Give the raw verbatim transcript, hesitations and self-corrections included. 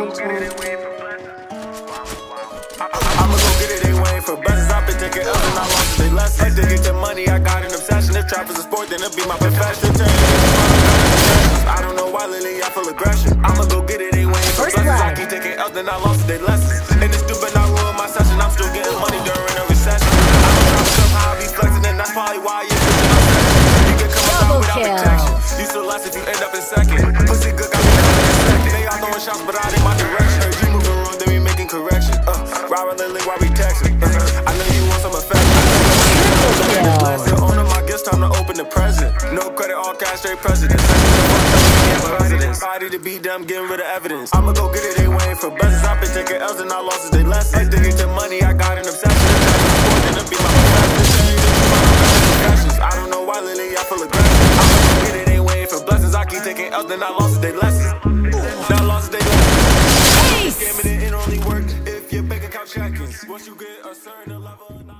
I'ma go get it, they waiting for buzzes. I've been taking L's and I lost they less. Had to get the money, I got an obsession. If trap is a sport, then it'll be my profession. I don't know why lately I feel aggression. I'ma go get it, they waiting for buzzes. I keep taking L's, then I lost they lessons. And it's stupid, I ruin my session. I'm still getting money during a recession. I don't know somehow I be flexing, and that's probably why you're you can come out without protection. You still last if you end up in second. Pussy good, got me down in second. They all throwing shots, but I in my direction. Heard you moving wrong, then we making correction. Uh, Robert Lily, why we texting? Uh, I know you want some affection. The owner my gifts, time to open the present. No credit, all cash, straight president. Body to beat them, getting rid of evidence. I'ma go get it, they waiting for buzzes. I've been taking L's and I lost they less. Hey, to get the money, I got an obsession. Then it'll be my profession. I don't know why lately I feel aggressive. I'ma go get it, they waiting for blessings. I keep taking L's, then I lost they lessons. Now I lost they lessons. Scamming it, it only work if your bank account checkings. Once you get a certain level.